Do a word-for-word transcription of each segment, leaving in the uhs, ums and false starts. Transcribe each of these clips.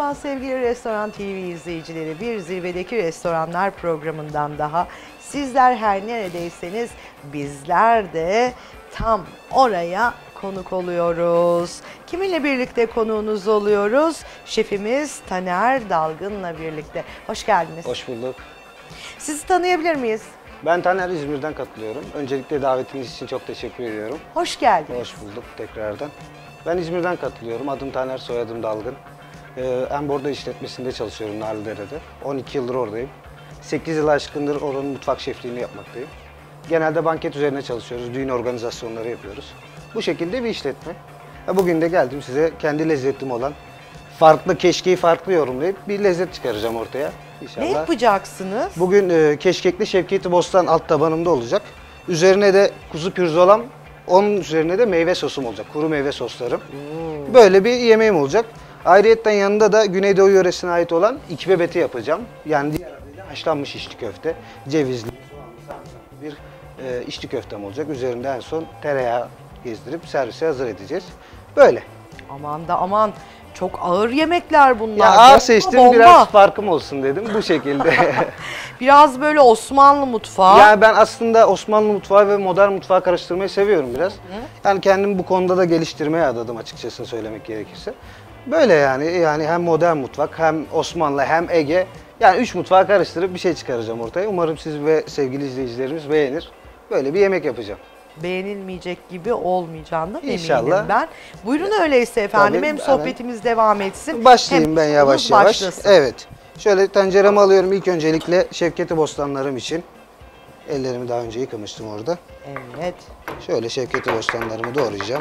Merhaba sevgili Restoran T V izleyicileri. Bir Zirvedeki Restoranlar programından daha. Sizler her neredeyseniz bizler de tam oraya konuk oluyoruz. Kiminle birlikte konuğunuz oluyoruz? Şefimiz Taner Dalgın'la birlikte. Hoş geldiniz. Hoş bulduk. Sizi tanıyabilir miyiz? Ben Taner, İzmir'den katılıyorum. Öncelikle davetiniz için çok teşekkür ediyorum. Hoş geldiniz. Hoş bulduk tekrardan. Ben İzmir'den katılıyorum. Adım Taner, soyadım Dalgın. Ee, Embor'da işletmesinde çalışıyorum Narlıdere'de. on iki yıldır oradayım. sekiz yıl aşkındır oranın mutfak şefliğini yapmaktayım. Genelde banket üzerine çalışıyoruz, düğün organizasyonları yapıyoruz. Bu şekilde bir işletme. Bugün de geldim size kendi lezzetim olan, farklı keşkeyi farklı yorumlayıp bir lezzet çıkaracağım ortaya. İnşallah. Ne yapacaksınız? Bugün e, keşkekli Şevketi Bostan alt tabanımda olacak. Üzerine de kuzu pirzolam, onun üzerine de meyve sosum olacak. Kuru meyve soslarım. Hmm. Böyle bir yemeğim olacak. Ayrıyetten yanında da Güneydoğu yöresine ait olan ikbe beti yapacağım. Yani diğer adıyla haşlanmış içli köfte. Cevizli, soğanlı, sarımsaklı bir e, içli köftem olacak. Üzerinde en son tereyağı gezdirip servise hazır edeceğiz. Böyle. Aman da aman. Çok ağır yemekler bunlar. Ya ağır Bomba, seçtim, bomba. biraz farkım olsun dedim bu şekilde. Biraz böyle Osmanlı mutfağı. Yani ben aslında Osmanlı mutfağı ve modern mutfağı karıştırmayı seviyorum biraz. Hı. Yani kendimi bu konuda da geliştirmeye adadım açıkçası söylemek gerekirse. Böyle yani yani hem modern mutfak hem Osmanlı hem Ege. Yani üç mutfağı karıştırıp bir şey çıkaracağım ortaya. Umarım siz ve sevgili izleyicilerimiz beğenir. Böyle bir yemek yapacağım. Beğenilmeyecek gibi olmayacağından İnşallah. eminim ben. Buyurun öyleyse efendim. Tabii, hem sohbetimiz evet. devam etsin. Başlayayım ben yavaş yavaş. Başlasın. Evet. Şöyle tenceremi alıyorum ilk öncelikle Şevketi Bostanlarım için. Ellerimi daha önce yıkamıştım orada. Evet. Şöyle Şevketi Bostanlarımı doğrayacağım.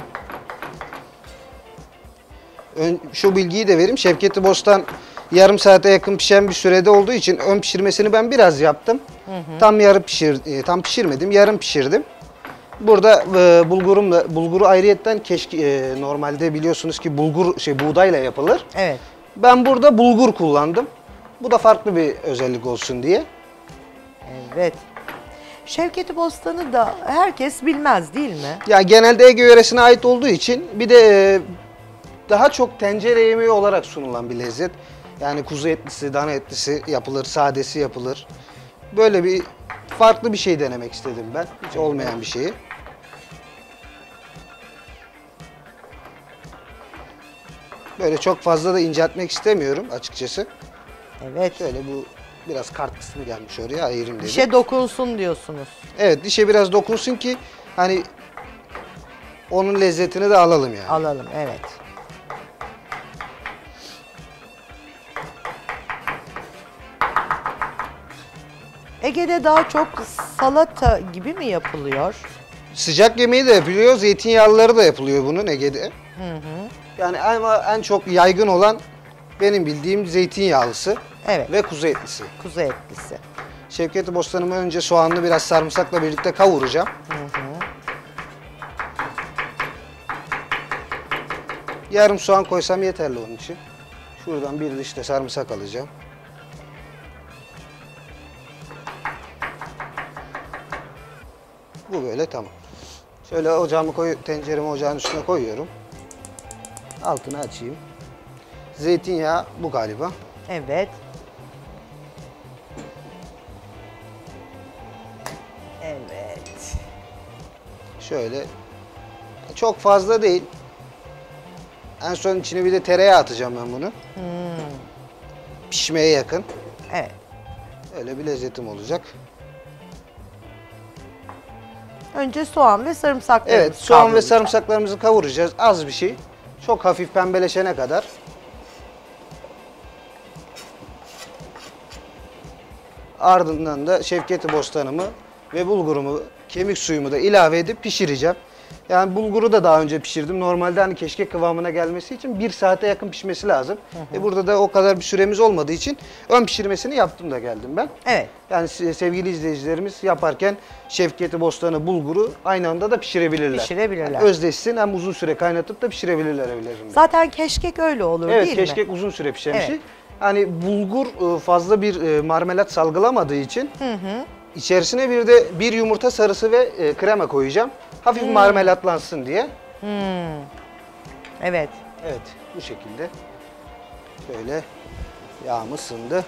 Ön, şu bilgiyi de vereyim. Şevketi Bostan yarım saate yakın pişen bir sürede olduğu için ön pişirmesini ben biraz yaptım. Hı hı. Tam yarım pişir, tam pişirmedim, yarım pişirdim. Burada e, bulgurumla, bulguru ayrıyetten keşke e, normalde biliyorsunuz ki bulgur şey buğdayla yapılır. Evet. Ben burada bulgur kullandım. Bu da farklı bir özellik olsun diye. Evet. Şevketi Bostan'ı da herkes bilmez değil mi? Ya genelde Ege yöresine ait olduğu için bir de e, daha çok tencere yemeği olarak sunulan bir lezzet. Yani kuzu etlisi, dana etlisi yapılır, sadesi yapılır. Böyle bir farklı bir şey denemek istedim ben. Hiç olmayan bir şeyi. Böyle çok fazla da inceltmek istemiyorum açıkçası. Evet. Şöyle bu biraz kart kısmı gelmiş oraya ayırayım dedim. Dişe dokunsun diyorsunuz. Evet, dişe biraz dokunsun ki hani onun lezzetini de alalım yani. Alalım, evet. Ege'de daha çok salata gibi mi yapılıyor? Sıcak yemeği de yapılıyor, zeytinyağlıları da yapılıyor bunun Ege'de. Hı hı. Yani ama en çok yaygın olan benim bildiğim zeytinyağlısı Evet. ve kuzu etlisi. Kuzu etlisi. Şevketi Bostanımı önce soğanlı biraz sarımsakla birlikte kavuracağım. Hı hı. Yarım soğan koysam yeterli onun için. Şuradan bir diş de sarımsak alacağım. Bu böyle tamam. Şöyle ocağımı koy, tenceremi ocağın üstüne koyuyorum. Altını açayım. Zeytinyağı bu galiba. Evet. Evet. Şöyle çok fazla değil. En son içine bir de tereyağı atacağım ben bunu. Hmm. Pişmeye yakın. Evet. Öyle bir lezzetim olacak. Önce soğan ve sarımsaklarımızı Evet, soğan ve kavrulacak. sarımsaklarımızı kavuracağız. Az bir şey. Çok hafif pembeleşene kadar. Ardından da Şevketi Bostanımı ve bulgurumu, kemik suyumu da ilave edip pişireceğim. Yani bulguru da daha önce pişirdim. Normalde hani keşkek kıvamına gelmesi için bir saate yakın pişmesi lazım. Hı hı. E burada da o kadar bir süremiz olmadığı için ön pişirmesini yaptım da geldim ben. Evet. Yani sevgili izleyicilerimiz yaparken Şevketi Bostanı, bulguru aynı anda da pişirebilirler. Pişirebilirler. Yani özdeşsin, hem uzun süre kaynatıp da pişirebilirler evlerinde. Zaten keşkek öyle olur Evet, değil mi? keşkek uzun süre pişen bir Evet. şey. Hani bulgur fazla bir marmelat salgılamadığı için Hı hı. içerisine bir de bir yumurta sarısı ve krema koyacağım. Hafif hmm. marmelatlansın diye. Hmm. Evet. Evet, bu şekilde. Şöyle Yağım ısındı.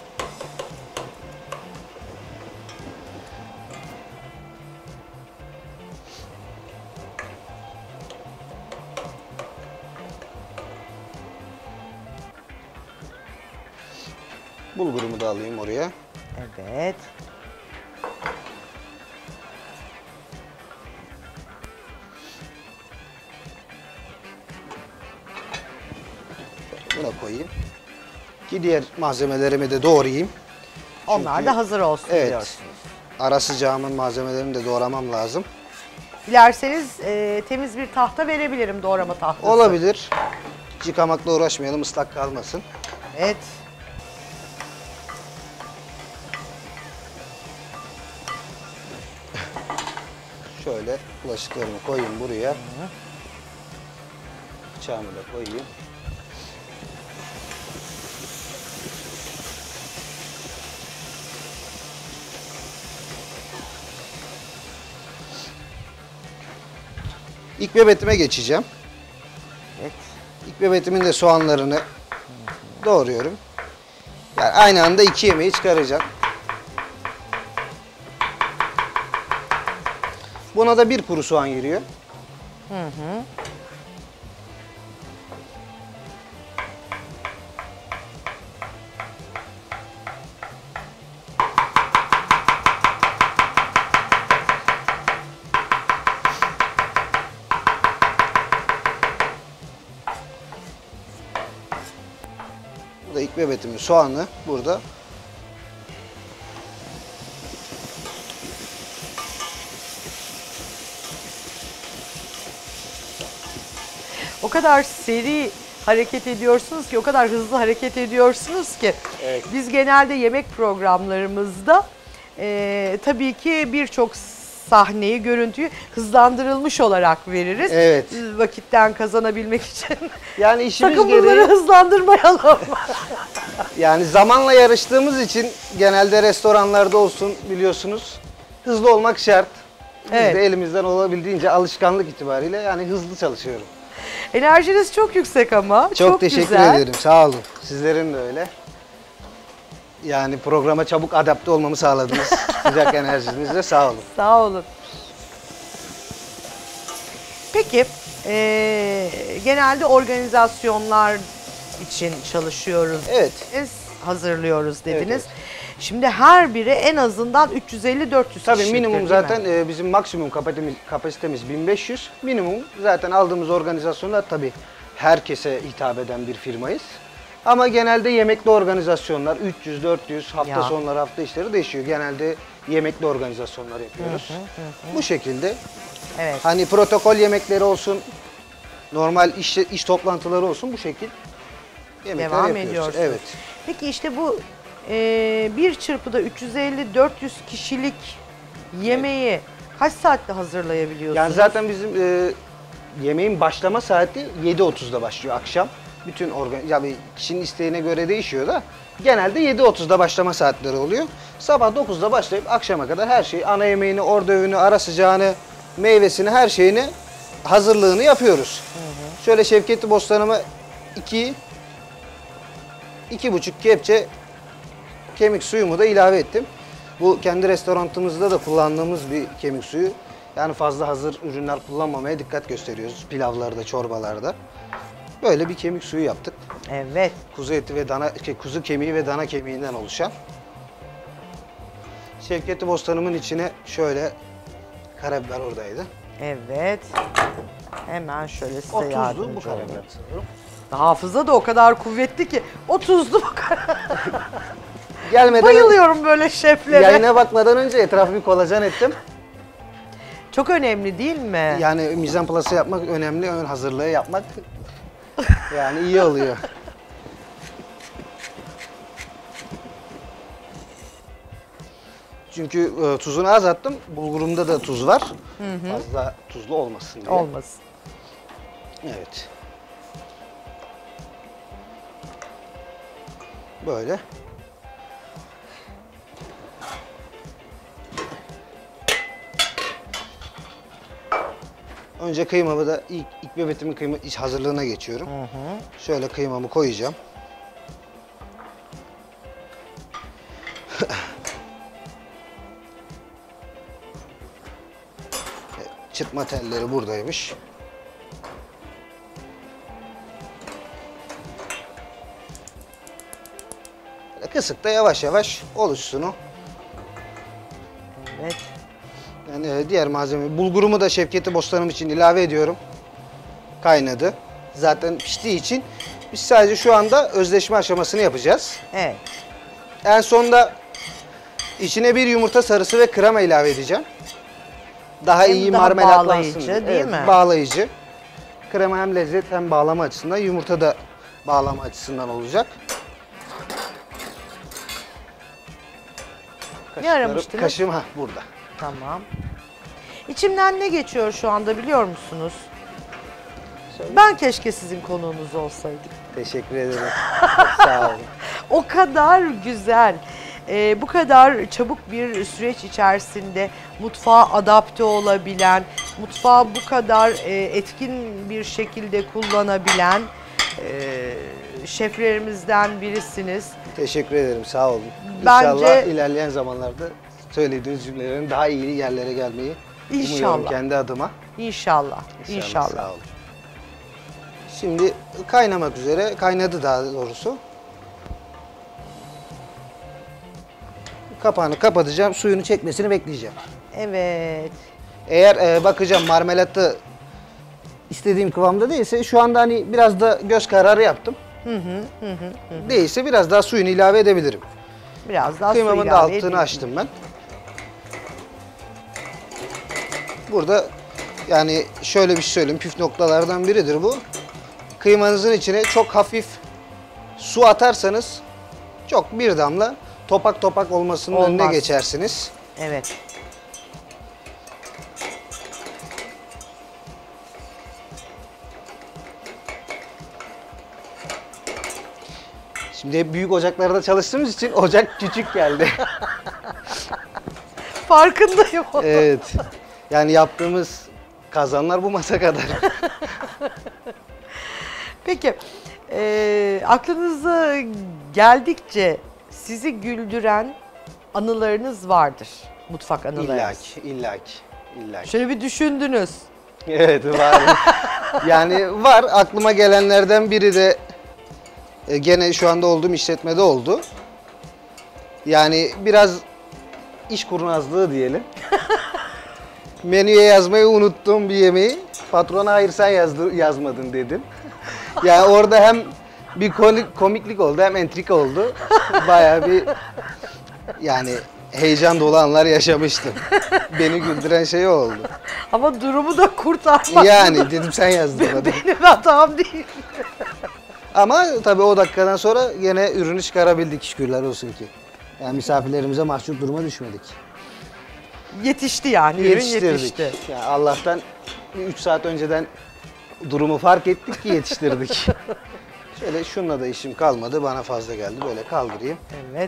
Bulgurumu da alayım oraya. Evet. Buna koyayım. Ki diğer malzemelerimi de doğrayayım. Onlar Çünkü- da hazır olsun Evet. diyorsunuz. Ara sıcağımın malzemelerini de doğramam lazım. Dilerseniz e, temiz bir tahta verebilirim, doğrama tahtası. Olabilir. Hiç yıkamakla uğraşmayalım, ıslak kalmasın. Evet. Şöyle bulaşıklarımı koyayım buraya. Bıçağımı da koyayım. İlk bebetime geçeceğim. Evet. İlk bebetimin de soğanlarını doğruyorum. Yani aynı anda iki yemeği çıkaracağım. Buna da bir kuru soğan giriyor. Hı hı. Bu da ilk bebetimin soğanı burada. O kadar seri hareket ediyorsunuz ki, o kadar hızlı hareket ediyorsunuz ki. Evet. Biz genelde yemek programlarımızda e, tabii ki birçok sahneyi, görüntüyü hızlandırılmış olarak veririz. Evet. Vakitten kazanabilmek için. Yani işimiz Sakın bunları gereği, hızlandırmayalım. yani zamanla yarıştığımız için genelde restoranlarda olsun biliyorsunuz hızlı olmak şart. Biz Evet. de elimizden olabildiğince alışkanlık itibariyle yani hızlı çalışıyorum. Enerjiniz çok yüksek ama. Çok, Çok, teşekkür güzel. ederim. Sağ olun. Sizlerin de öyle. Yani programa çabuk adapte olmamı sağladınız. Sıcak enerjinizle sağ olun. Sağ olun. Peki, eee, genelde organizasyonlar için çalışıyoruz. Evet. Biz hazırlıyoruz dediniz. Evet, Şimdi her biri en azından üç yüz elli dört yüz Tabii kişiliktir, minimum değil zaten mi? e, bizim maksimum kapasitemiz, kapasitemiz bin beş yüz. Minimum zaten aldığımız organizasyonlar tabii herkese hitap eden bir firmayız. Ama genelde yemekli organizasyonlar üç yüz dört yüz, hafta Ya. sonları, hafta işleri değişiyor. Genelde yemekli organizasyonlar yapıyoruz. Bu şekilde. Evet. Hani protokol yemekleri olsun, normal iş, iş toplantıları olsun bu şekil yemekler Devam yapıyoruz. ediyorsunuz. Evet. Peki işte bu eee, bir çırpıda üç yüz elli dört yüz kişilik yemeği kaç saatte hazırlayabiliyorsunuz? Yani zaten bizim e, yemeğin başlama saati yedi otuzda başlıyor akşam. Bütün organ, yani kişinin isteğine göre değişiyor da genelde yedi otuzda başlama saatleri oluyor. Sabah dokuzda başlayıp akşama kadar her şeyi, ana yemeğini, ordövünü, ara sıcağını, meyvesini, her şeyini hazırlığını yapıyoruz. Hı hı. Şöyle Şevketli Bostanı'ma iki, iki buçuk kepçe kemik suyumu da ilave ettim. Bu kendi restoranımızda da kullandığımız bir kemik suyu. Yani fazla hazır ürünler kullanmamaya dikkat gösteriyoruz pilavlarda, çorbalarda. Böyle bir kemik suyu yaptık. Evet. Kuzu eti ve dana, şey, kuzu kemiği ve dana kemiğinden oluşan. Şevketli Bostanımın içine şöyle karabiber oradaydı. Evet. Hemen şöyle size O tuzlu, yardımcı bu karabiber olayım. sanırım. Hafıza da o kadar kuvvetli ki. O tuzlu bu kadar. Gelmeden Bayılıyorum böyle şeflere. yayına bakmadan önce etrafı bir kolajen ettim. Çok önemli değil mi? Yani mizan plası yapmak önemli, ön hazırlığı yapmak yani iyi oluyor. Çünkü e, tuzunu az attım, bulgurumda da tuz var. Hı hı. Fazla tuzlu olmasın diye. Olmasın. Evet. Böyle. Önce kıymamı da ilk, ilk bebetimin kıyma iç hazırlığına geçiyorum. Hı hı. Şöyle kıymamı koyacağım. Çıtma telleri buradaymış. Böyle kısıkta yavaş yavaş oluşsun o. Evet. Yani e, diğer malzeme, bulgurumu da Şevketi Bostanım için ilave ediyorum. Kaynadı. Zaten piştiği için biz sadece şu anda özleşme aşamasını yapacağız. Evet. En sonda içine bir yumurta sarısı ve krema ilave edeceğim. Daha Hem iyi daha marmelaklansın. bağlayıcı, diye. değil Evet, mi? Bağlayıcı. Krema hem lezzet hem bağlama açısından, yumurta da bağlama açısından olacak. Ne aramıştınız? Kaşığım ha burada. Tamam. İçimden ne geçiyor şu anda biliyor musunuz? Ben keşke sizin konuğunuz olsaydım. Teşekkür ederim. Sağ olun. O kadar güzel, e, bu kadar çabuk bir süreç içerisinde mutfağa adapte olabilen, mutfağı bu kadar e, etkin bir şekilde kullanabilen e, şeflerimizden birisiniz. Teşekkür ederim. Sağ olun. Bence- İnşallah ilerleyen zamanlarda söylediğiniz cümlelerin daha iyi yerlere gelmeyi umuyorum İnşallah. kendi adıma. İnşallah, inşallah. Sağ olun. Şimdi kaynamak üzere, kaynadı daha doğrusu. Kapağını kapatacağım, suyunu çekmesini bekleyeceğim. Evet. Eğer e, bakacağım marmelatı istediğim kıvamda değilse, şu anda hani biraz da göz kararı yaptım. Hı hı, hı hı, hı. Değilse biraz daha suyunu ilave edebilirim. Biraz daha su Kıymamın da ilave altını edeyim. açtım ben. Burada yani şöyle bir şey söyleyeyim, püf noktalardan biridir bu. Kıymanızın içine çok hafif su atarsanız çok bir damla topak topak olmasının Olmaz. önüne geçersiniz. Evet. Şimdi hep büyük ocaklarda çalıştığımız için ocak küçük geldi. Farkındayım. Evet. Yani yaptığımız kazanlar bu masa kadar. Peki, e, aklınıza geldikçe sizi güldüren anılarınız vardır. Mutfak anılarınız. illaki, illaki, illaki. Şöyle bir düşündünüz. Evet var. Yani var, aklıma gelenlerden biri de e, gene şu anda olduğum işletmede oldu. Yani biraz iş kurnazlığı diyelim. Menüye yazmayı unuttuğum bir yemeği patrona hayır sen yazdı, yazmadın dedim. Yani orada hem bir komik, komiklik oldu hem entrika oldu. Bayağı bir yani heyecan dolu anlar yaşamıştım. Beni güldüren şey o oldu. Ama durumu da kurtarmak Yani dedim sen yazdın bana. benim hatam değil. Ama tabii o dakikadan sonra gene ürünü çıkarabildik şükürler olsun ki. Yani misafirlerimize mahcup duruma düşmedik. Yetişti yani, ürün Yetiştirdik. yetişti. Yani Allah'tan üç saat önceden durumu fark ettik ki yetiştirdik. Şöyle şununla da işim kalmadı, bana fazla geldi. Böyle kaldırayım. Evet.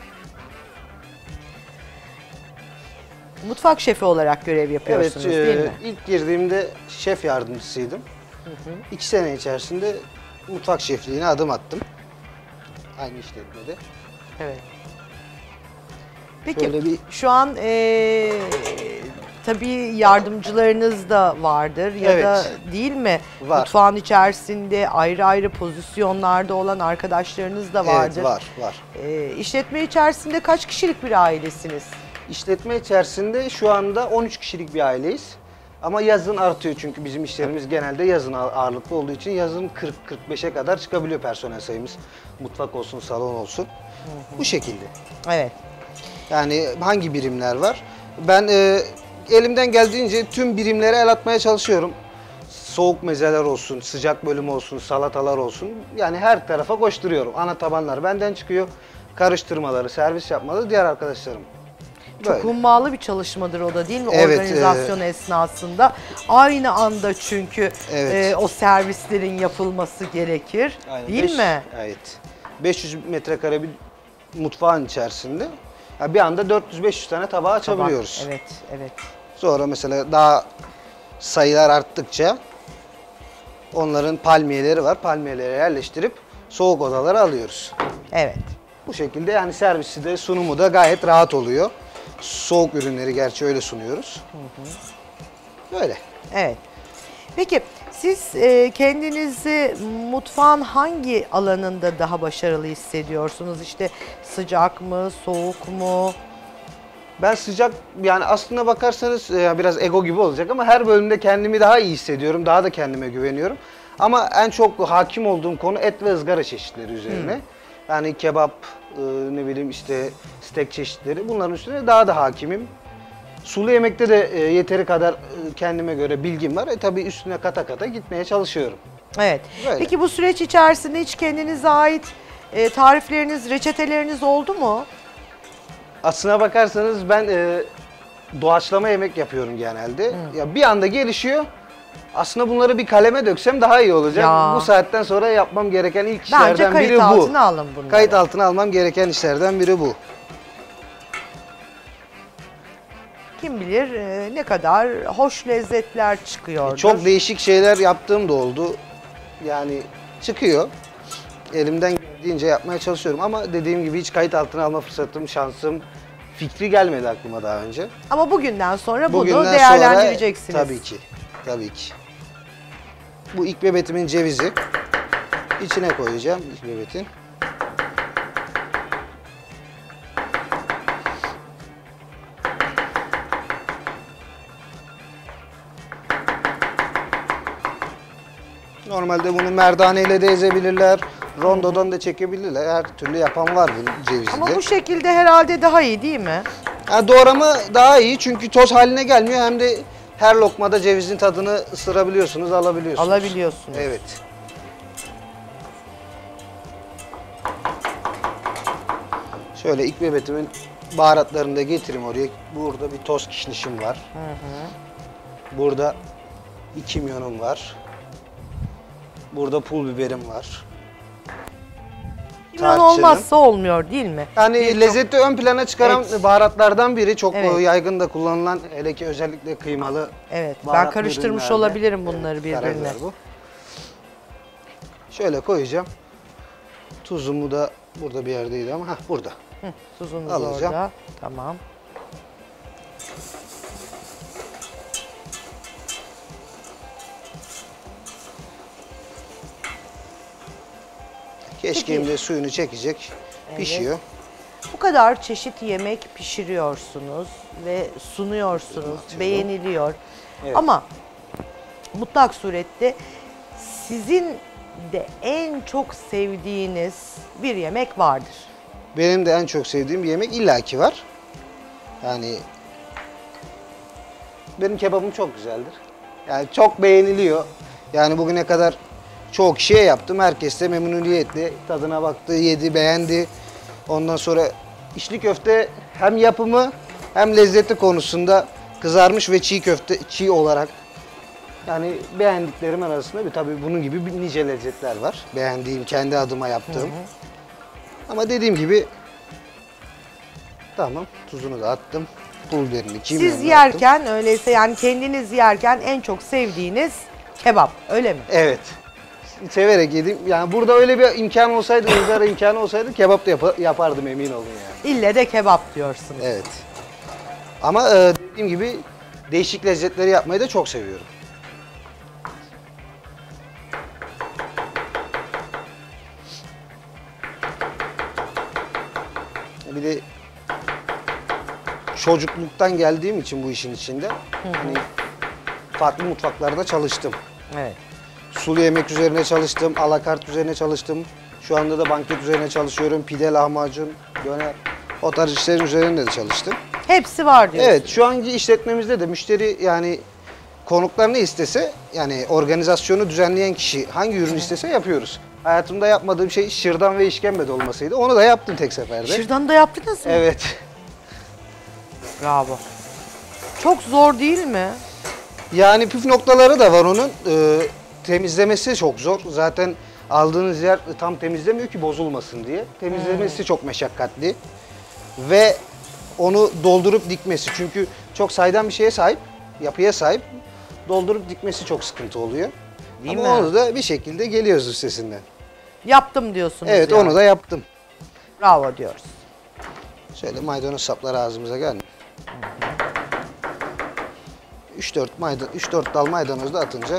Mutfak şefi olarak görev Evet, yapıyorsunuz e, değil mi? ilk girdiğimde şef yardımcısıydım. İki sene içerisinde mutfak şefliğine adım attım. Aynı işletmede. Evet. Peki Şöyle bir- şu an eee tabii yardımcılarınız da vardır ya Evet. da değil mi? Var. Mutfağın içerisinde ayrı ayrı pozisyonlarda olan arkadaşlarınız da vardır. Evet, var, var. Eee işletme içerisinde kaç kişilik bir ailesiniz? İşletme içerisinde şu anda on üç kişilik bir aileyiz. Ama yazın artıyor çünkü bizim işlerimiz genelde yazın ağırlıklı olduğu için yazın kırk kırk beşe kadar çıkabiliyor personel sayımız. Mutfak olsun, salon olsun. Bu şekilde. Evet. Yani hangi birimler var? Ben e, elimden geldiğince tüm birimlere el atmaya çalışıyorum. Soğuk mezeler olsun, sıcak bölüm olsun, salatalar olsun. Yani her tarafa koşturuyorum. Ana tabanlar benden çıkıyor. Karıştırmaları, servis yapmaları diğer arkadaşlarım. Çok Böyle. hummalı bir çalışmadır o da değil mi? Evet, Organizasyon esnasında. Aynı anda çünkü Evet. e, o servislerin yapılması gerekir. Aynen. Değil Beş- mi? Evet. beş yüz metrekare bir mutfağın içerisinde ya bir anda dört yüz beş yüz tane tabağı açabiliyoruz. Tabak. Evet, evet. Sonra mesela daha sayılar arttıkça onların palmiyeleri var. Palmiyeleri yerleştirip soğuk odalara alıyoruz. Evet. Bu şekilde yani servisi de sunumu da gayet rahat oluyor. Soğuk ürünleri gerçi öyle sunuyoruz. Böyle. Evet. Peki siz e, kendinizi mutfağın hangi alanında daha başarılı hissediyorsunuz? İşte sıcak mı, soğuk mu? Ben sıcak yani aslına bakarsanız e, biraz ego gibi olacak ama her bölümde kendimi daha iyi hissediyorum. Daha da kendime güveniyorum. Ama en çok hakim olduğum konu et ve ızgara çeşitleri üzerine. Hmm. Yani kebap, e, ne bileyim işte steak çeşitleri bunların üstüne daha da hakimim. Sulu yemekte de e, yeteri kadar e, kendime göre bilgim var. E tabii üstüne kata kata gitmeye çalışıyorum. Evet. Böyle. Peki bu süreç içerisinde hiç kendinize ait e, tarifleriniz, reçeteleriniz oldu mu? Aslına bakarsanız ben e, doğaçlama yemek yapıyorum genelde. Hmm. Ya bir anda gelişiyor. Aslında bunları bir kaleme döksem daha iyi olacak. Ya. Bu saatten sonra yapmam gereken ilk işlerden biri bu. Bence kayıt altına alın bunları. Kayıt altına almam gereken işlerden biri bu. Kim bilir e, ne kadar hoş lezzetler çıkıyordur. Çok değişik şeyler yaptığım da oldu. Yani çıkıyor. Elimden geldiğince yapmaya çalışıyorum ama dediğim gibi hiç kayıt altına alma fırsatım, şansım, fikri gelmedi aklıma daha önce. Ama bugünden sonra bugünden bunu değerlendireceksiniz. Sonra, tabii ki, tabii ki. Bu ilk bebetimin cevizi. İçine koyacağım ilk bebetin. Normalde bunu merdaneyle de ezebilirler, rondodan da çekebilirler. Her türlü yapan var bu cevizde. Ama bu şekilde herhalde daha iyi değil mi? Ha, doğrama daha iyi çünkü toz haline gelmiyor. Hem de her lokmada cevizin tadını ısırabiliyorsunuz, alabiliyorsunuz. Alabiliyorsunuz. Evet. Şöyle ilk bebetimin baharatlarını da getireyim oraya. Burada bir toz kişnişim var. Hı hı. Burada bir kimyonum var. Burada pul biberim var. Kimyon olmazsa olmuyor değil mi? Yani bir lezzeti çok... ön plana çıkaran evet. baharatlardan biri. Çok evet. yaygın da kullanılan, hele ki özellikle kıymalı. Evet, ben karıştırmış olabilirim bunları evet, birbirine. Bu. Şöyle koyacağım. Tuzumu da burada bir yerdeydi ama heh, burada. Hı, tuzunuz alacağım. Orada. Tamam. Keşkeğim de suyunu çekecek, evet. pişiyor. Bu kadar çeşit yemek pişiriyorsunuz ve sunuyorsunuz, evet. beğeniliyor. Evet. Ama mutlak surette sizin de en çok sevdiğiniz bir yemek vardır. Benim de en çok sevdiğim bir yemek illaki var. Yani benim kebabım çok güzeldir. Yani çok beğeniliyor. Yani bugüne kadar çok kişiye yaptım. Herkes de memnuniyetle tadına baktı, yedi, beğendi. Ondan sonra içli köfte hem yapımı hem lezzeti konusunda kızarmış ve çiğ köfte çiğ olarak yani beğendiklerim arasında bir tabii bunun gibi bir nice lezzetler var. Beğendiğim, kendi adıma yaptığım. Hı hı. Ama dediğim gibi tamam, tuzunu da attım. Pul biberini, kimyonu Siz yerken attım. Öyleyse yani kendiniz yerken en çok sevdiğiniz kebap, öyle mi? Evet. Severek yedim. Yani burada öyle bir imkan olsaydı, ızgara imkanı olsaydı kebap da yap yapardım emin olun yani. İlle de kebap diyorsunuz. Evet. Ama e, dediğim gibi değişik lezzetleri yapmayı da çok seviyorum. Bir de çocukluktan geldiğim için bu işin içinde hı hı. hani farklı mutfaklarda çalıştım. Evet. Sulu yemek üzerine çalıştım, alakart üzerine çalıştım. Şu anda da banket üzerine çalışıyorum. Pide, lahmacun, döner, o tarz işlerin üzerinde de çalıştım. Hepsi var diyorsun. Evet, şu anki işletmemizde de müşteri yani konuklar ne istese, yani organizasyonu düzenleyen kişi hangi ürün istese yapıyoruz. Hayatımda yapmadığım şey şırdan ve işkembe dolmasıydı. Onu da yaptım tek seferde. Şırdanı da yaptınız mı? Evet. Bravo. Çok zor değil mi? Yani püf noktaları da var onun. Ee, temizlemesi çok zor. Zaten aldığınız yer tam temizlemiyor ki bozulmasın diye. Temizlemesi hmm. çok meşakkatli. Ve onu doldurup dikmesi. Çünkü çok saydam bir şeye sahip, yapıya sahip. Doldurup dikmesi çok sıkıntı oluyor. Değil Ama mi? Onu da bir şekilde geliyoruz üstesinden. Yaptım diyorsunuz Evet, yani. onu da yaptım. Bravo diyoruz. Şöyle maydanoz sapları ağzımıza gelmiyor. üç dört maydan üç dört dal maydanoz da atınca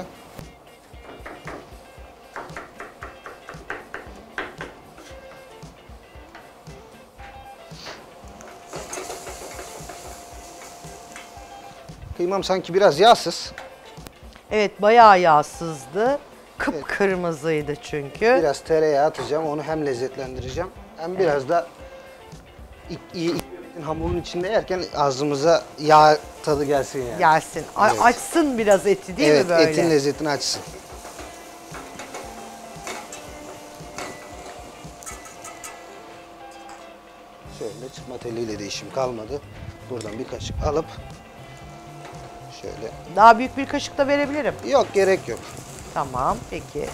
kıymam sanki biraz yağsız. Evet, bayağı yağsızdı. Kıpkırmızıydı çünkü. Biraz tereyağı atacağım. Onu hem lezzetlendireceğim hem biraz da iyi hamurun içinde yerken ağzımıza yağ tadı gelsin yani. Gelsin. A- Evet. Açsın biraz eti değil evet, mi böyle? etin lezzetini açsın. Şöyle çıkma teliyle de işim kalmadı. Buradan bir kaşık alıp şöyle. Daha büyük bir kaşık da verebilirim. Yok, gerek yok. Tamam, peki.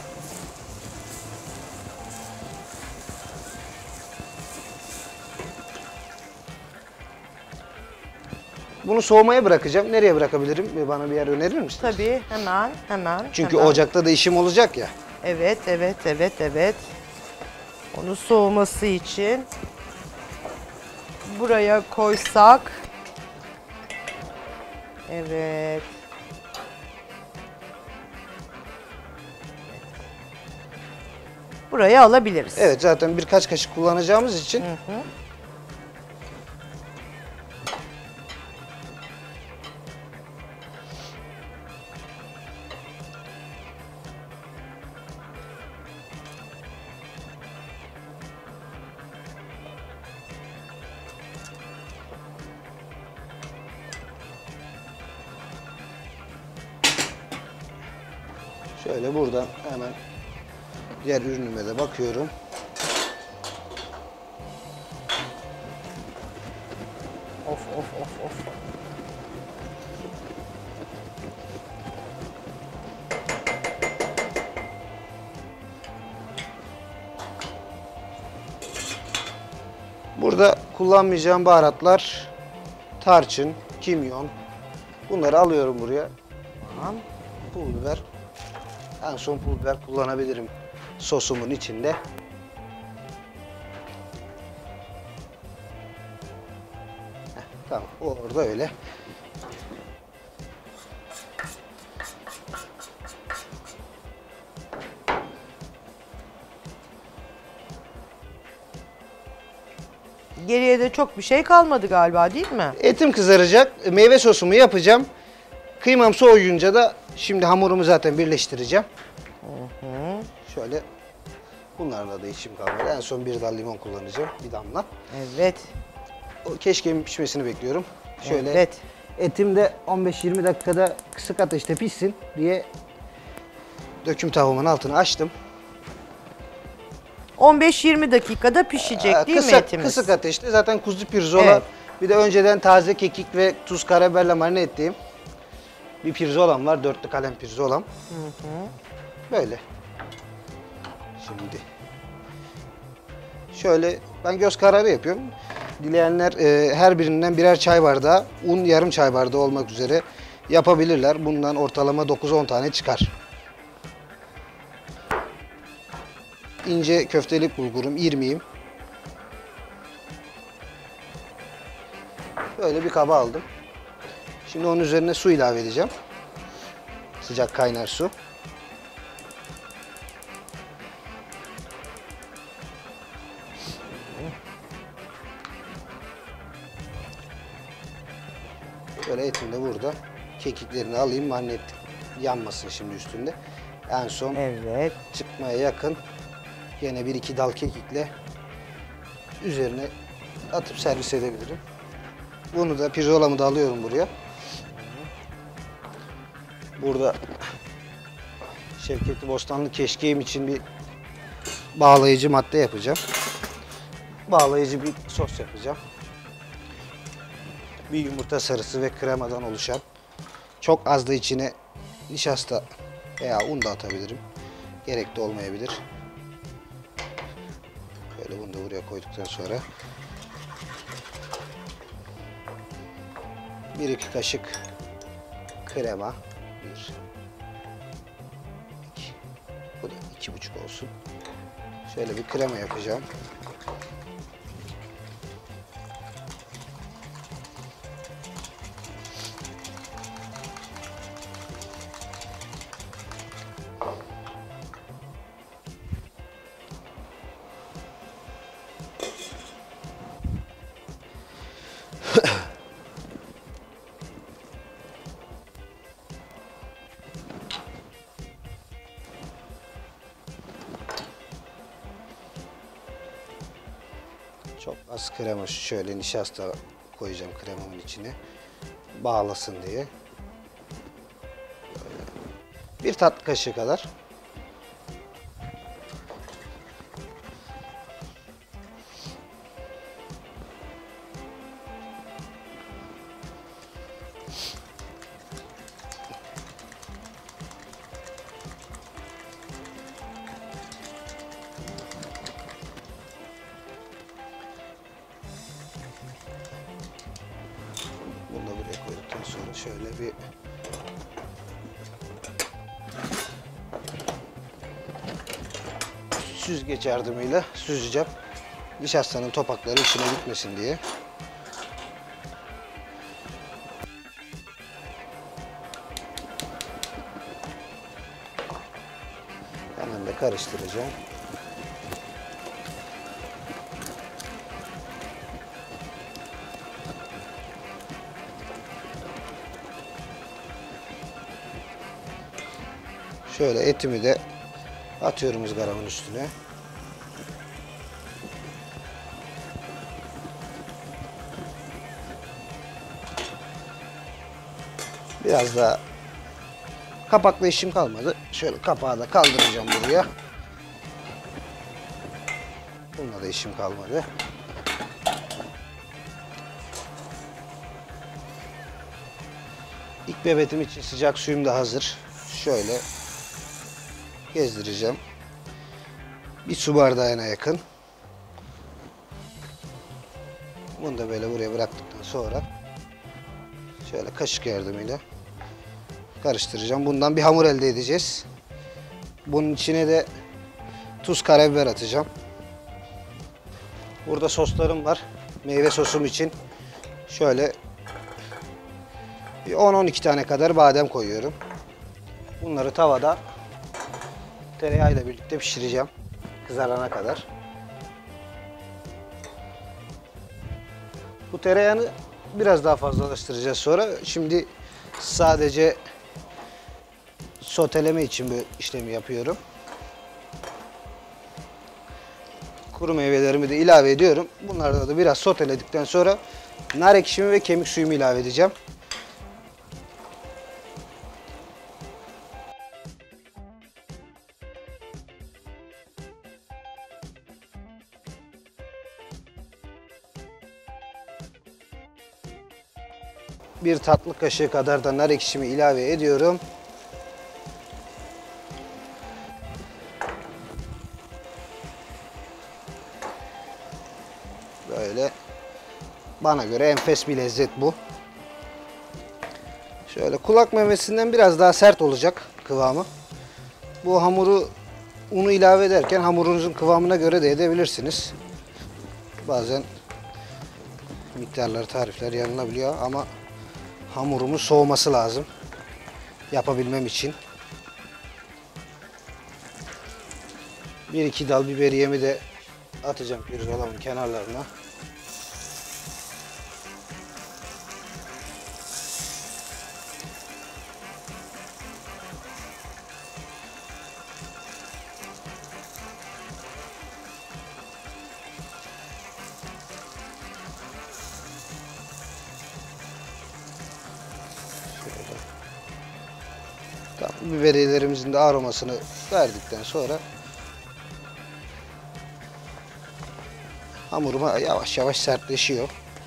Bunu soğumaya bırakacağım. Nereye bırakabilirim? Bana bir yer önerir misiniz? Tabii, hemen, hemen. Çünkü hemen. ocakta da işim olacak ya. Evet, evet, evet, evet. Onu soğuması için buraya koysak. Evet. Buraya alabiliriz. Evet, zaten birkaç kaşık kullanacağımız için. Hı hı. Şöyle buradan hemen diğer ürünüme de bakıyorum. Of of of of. Burada kullanmayacağım baharatlar tarçın, kimyon. Bunları alıyorum buraya. Tamam. Pul biber. En son pul biber kullanabilirim sosumun içinde. Heh, tamam, o orada öyle. Geriye de çok bir şey kalmadı galiba değil mi? Etim kızaracak. Meyve sosumu yapacağım. Kıymam soğuyunca da şimdi hamurumu zaten birleştireceğim. Hı hı. Şöyle bunlarla da işim kalmadı. En son bir dal limon kullanacağım. Bir damla. Evet. O keşkeğin pişmesini bekliyorum. Şöyle Evet. etim de on beş yirmi dakikada kısık ateşte pişsin diye döküm tavuğumun altını açtım. on beş yirmi dakikada pişecek Ee, değil kısık, mi etimiz? Kısık ateşte zaten kuzu pirzola. Evet. Bir de önceden taze kekik ve tuz karabiberle marine ettiğim bir pirzolam var. Dörtlü kalem pirzolam. Hı hı. Böyle. Şimdi şöyle ben göz kararı yapıyorum. Dileyenler e, her birinden birer çay bardağı, un yarım çay bardağı olmak üzere yapabilirler. Bundan ortalama dokuz on tane çıkar. İnce köftelik bulgurum, irmiğim. Böyle bir kaba aldım. Şimdi onun üzerine su ilave edeceğim. Sıcak kaynar su. Böyle etim de burada. Kekiklerini alayım, marine ettim. Yanmasın şimdi üstünde. En son Evet. çıkmaya yakın yine bir iki dal kekikle üzerine atıp servis edebilirim. Bunu da pirzolamı da alıyorum buraya. Burada Şevketli Bostanlı keşkeğim için bir bağlayıcı madde yapacağım. Bağlayıcı bir sos yapacağım. Bir yumurta sarısı ve kremadan oluşan. Çok az da içine nişasta veya un da atabilirim. Gerek de olmayabilir. Böyle bunu da buraya koyduktan sonra bir iki kaşık krema. Bir, iki. Bu da iki buçuk olsun. Şöyle bir krema yapacağım. Çok az krema, şöyle nişasta koyacağım kremamın içine. Bağlasın diye. Böyle. Bir tatlı kaşığı kadar. Bunu da buraya koyduktan sonra şöyle bir süzgeç yardımıyla süzeceğim. Nişastanın topakları içine gitmesin diye. Hemen de karıştıracağım. Şöyle etimi de atıyorum ızgaramın üstüne. Biraz daha kapakla işim kalmadı. Şöyle kapağı da kaldıracağım buraya. Bununla da işim kalmadı. İlk bebetim için sıcak suyum da hazır. Şöyle gezdireceğim. Bir su bardağına yakın. Bunu da böyle buraya bıraktıktan sonra şöyle kaşık yardımıyla karıştıracağım. Bundan bir hamur elde edeceğiz. Bunun içine de tuz, karabiber atacağım. Burada soslarım var. Meyve sosum için şöyle on on iki tane kadar badem koyuyorum. Bunları tavada tereyağıyla birlikte pişireceğim. Kızarana kadar. Bu tereyağını biraz daha fazlalaştıracağız sonra. Şimdi sadece soteleme için bu işlemi yapıyorum. Kuru meyvelerimi de ilave ediyorum. Bunları da biraz soteledikten sonra nar ekşimi ve kemik suyumu ilave edeceğim. Bir tatlı kaşığı kadar da nar ekşimi ilave ediyorum. Böyle bana göre enfes bir lezzet bu. Şöyle kulak memesinden biraz daha sert olacak kıvamı. Bu hamuru unu ilave ederken hamurunuzun kıvamına göre de edebilirsiniz. Bazen miktarları, tarifler yanılabiliyor ama hamurumun soğuması lazım yapabilmem için. Bir iki dal biberiyemi de atacağım pirzolamın kenarlarına. Tamam, biberiyelerimizin de aromasını verdikten sonra hamuruma yavaş yavaş sertleşiyor.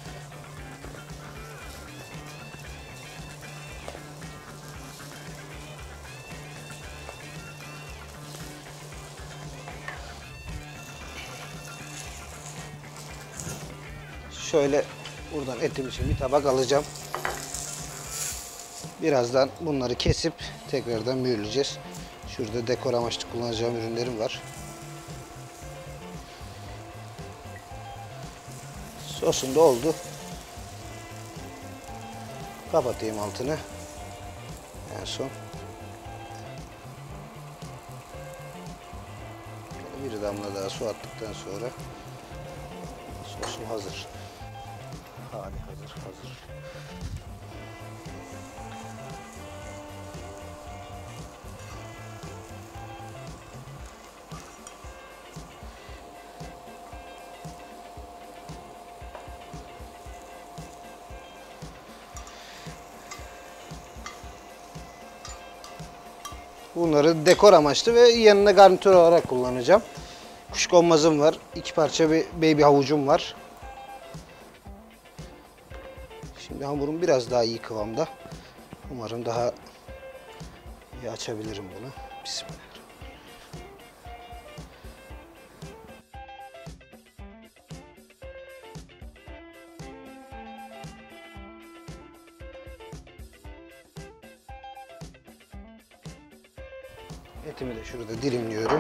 Şöyle buradan etim için bir tabak alacağım. Birazdan bunları kesip tekrardan mühürleyeceğiz. Şurada dekor amaçlı kullanacağım ürünlerim var. Sosum da oldu. Kapatayım altını. En son. Bir damla daha su attıktan sonra sosum hazır. Harikadır, hazır. Bunları dekor amaçlı ve yanına garnitür olarak kullanacağım. Kuşkonmazım var. İki parça bir baby havucum var. Şimdi hamurum biraz daha iyi kıvamda. Umarım daha iyi açabilirim bunu. Bismillah. Etimi de şurada dilimliyorum.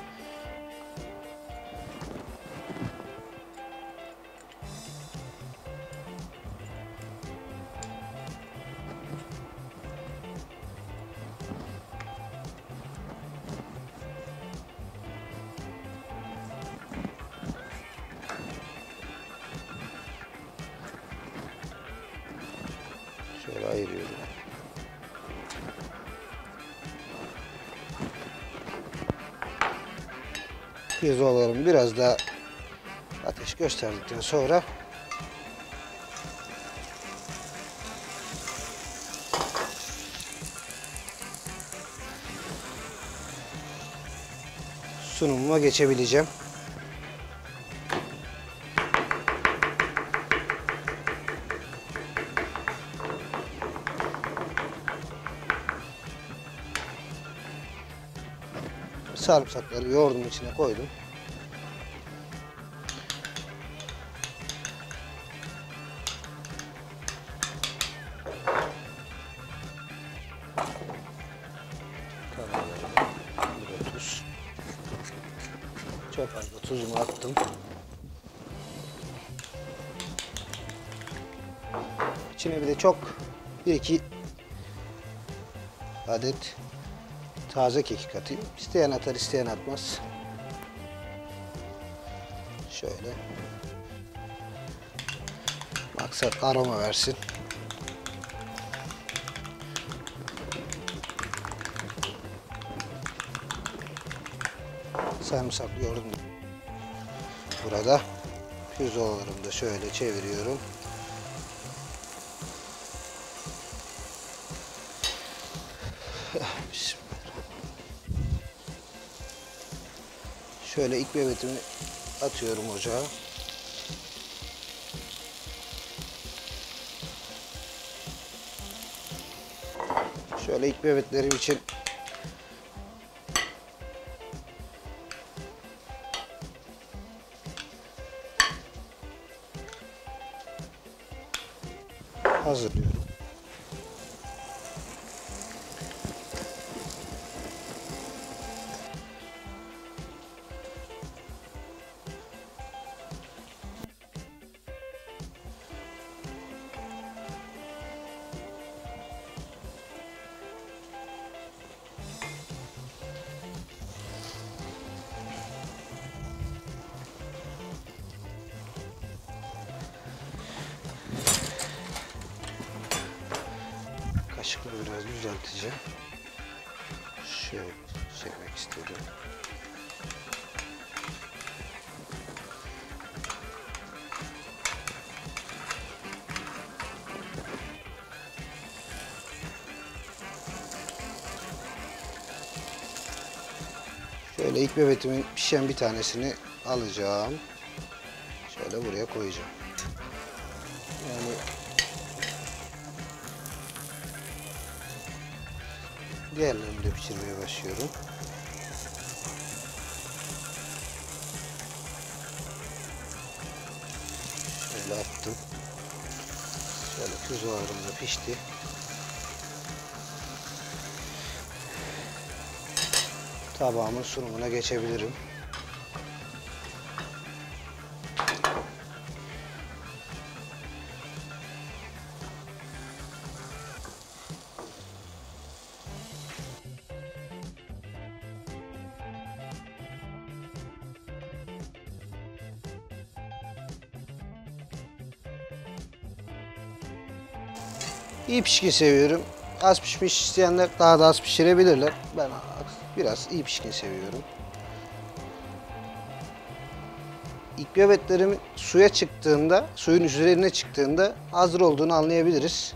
Şöyle ayırıyorum. Pirzolarımı biraz daha ateş gösterdikten sonra sunumuma geçebileceğim. Sarımsakları yoğurdum, içine koydum. Burada tuz. Çok fazla tuzumu attım. İçine bir de çok bir iki adet taze kekik atayım. İsteyen atar, isteyen atmaz. Şöyle. Maksat aroma versin. Sarımsaklı yoğurdum burada. Pirzolalarımı da şöyle çeviriyorum. Şöyle ilk bebetimi atıyorum ocağa. Şöyle ilk bebetlerim için hazırlıyorum. Kaşıkla biraz düzelteceğim. Şöyle çekmek istedim. Şöyle ilk bebetimin pişen bir tanesini alacağım. Şöyle buraya koyacağım. Yani diğerlerini de pişirmeye başlıyorum. Şöyle attım. Şöyle pirzolarım da pişti. Tabağımın sunumuna geçebilirim. İyi pişkin seviyorum. Az pişmiş isteyenler daha da az pişirebilirler. Ben biraz iyi pişkin seviyorum. İkbevetlerimin suya çıktığında, suyun üzerine çıktığında hazır olduğunu anlayabiliriz.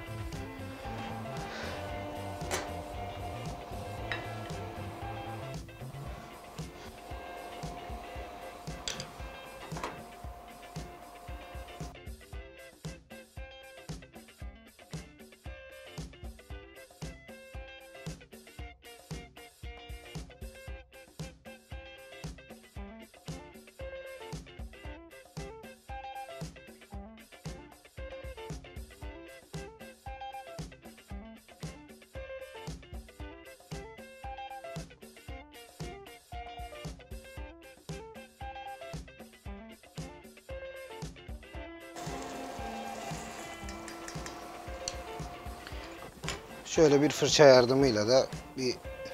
Şöyle bir fırça yardımıyla da bir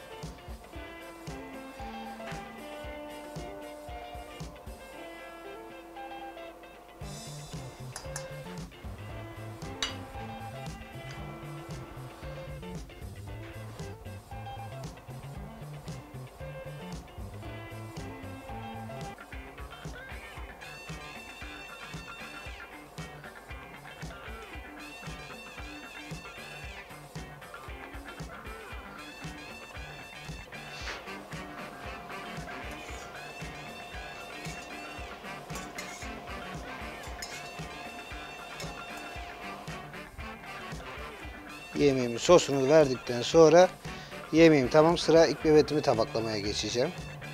yemeğimin sosunu verdikten sonra yemeğim tamam, sıra ikbevetimi tabaklamaya geçeceğim.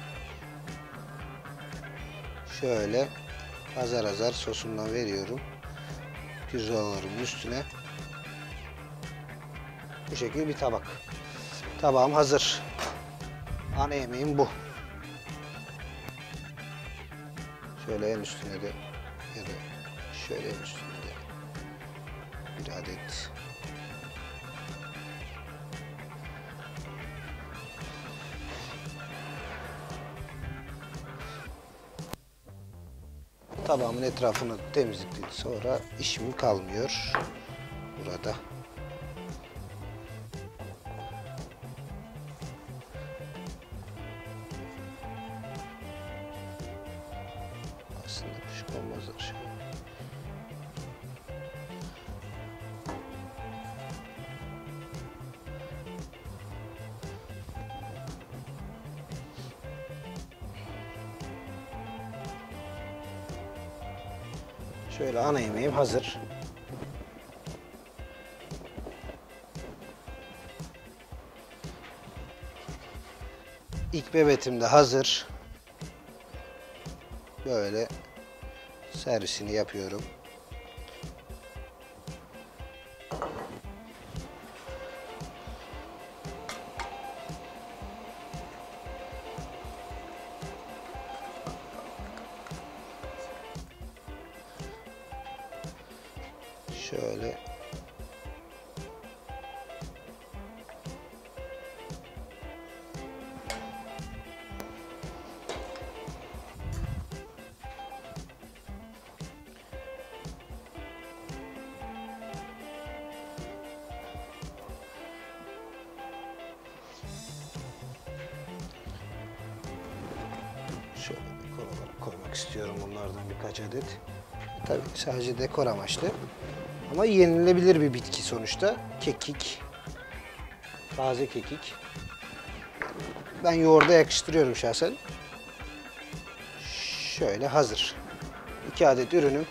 Şöyle azar azar sosundan veriyorum pirzolalarımın üstüne. Bu şekilde bir tabak. Tabağım hazır. Ana yemeğim bu. Şöyle en üstüne de ya da şöyle en üstüne de bir adet tabağımın etrafını temizledikten sonra işim kalmıyor burada. Aslında küçük olmazlar şey. Şöyle ana yemeğim hazır. İkbevetim de hazır. Böyle servisini yapıyorum. Şöyle şöyle dekor olarak koymak istiyorum bunlardan birkaç adet. Tabii sadece dekor amaçlı. Ama yenilebilir bir bitki sonuçta. Kekik. Taze kekik. Ben yoğurda yakıştırıyorum şahsen. Şöyle hazır. İki adet ürünüm.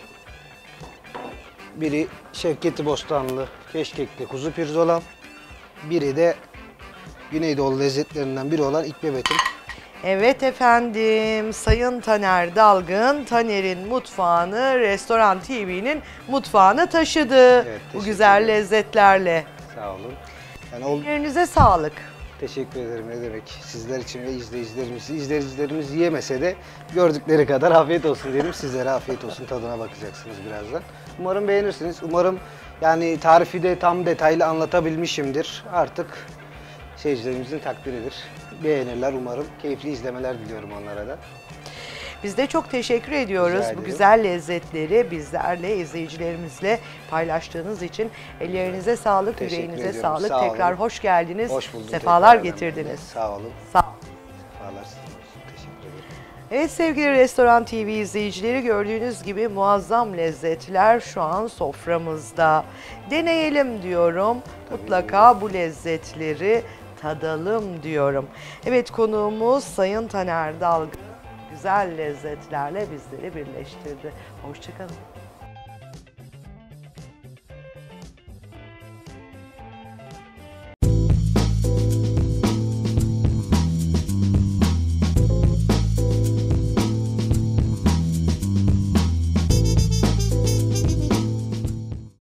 Biri Şevketi Bostanlı keşkekli kuzu pirzolam. Biri de Güneydoğu lezzetlerinden biri olan ikbevetim. Evet efendim, Sayın Taner Dalgın, Taner'in mutfağını Restoran T V'nin mutfağına taşıdı. Evet, bu güzel ederim. lezzetlerle. Sağ olun. Yani ol... Ellerinize sağlık. Teşekkür ederim, ne demek. Sizler için ve izleyicilerimiz, izleyicilerimiz yiyemese de gördükleri kadar afiyet olsun diyelim. Sizlere afiyet olsun, tadına bakacaksınız birazdan. Umarım beğenirsiniz. Umarım yani tarifi de tam detaylı anlatabilmişimdir. Artık seyircilerimizin takdiridir. Beğenirler umarım. Keyifli izlemeler diliyorum onlara da. Biz de çok teşekkür ediyoruz Rica bu ederim. güzel lezzetleri bizlerle, izleyicilerimizle paylaştığınız için. Ellerinize sağlık, Teşekkür yüreğinize ediyorum. sağlık. Sağ olun. Tekrar hoş geldiniz. Hoş bulduk. Sefalar tekrardan. getirdiniz. Sağ olun. Sağ olun. Sefalar sizin olsun. Teşekkür ederim. Evet sevgili Restoran T V izleyicileri, gördüğünüz gibi muazzam lezzetler şu an soframızda. Deneyelim diyorum. Mutlaka bu lezzetleri tadalım diyorum. Evet, konuğumuz Sayın Taner Dalgın güzel lezzetlerle bizleri birleştirdi. Hoşça kalın.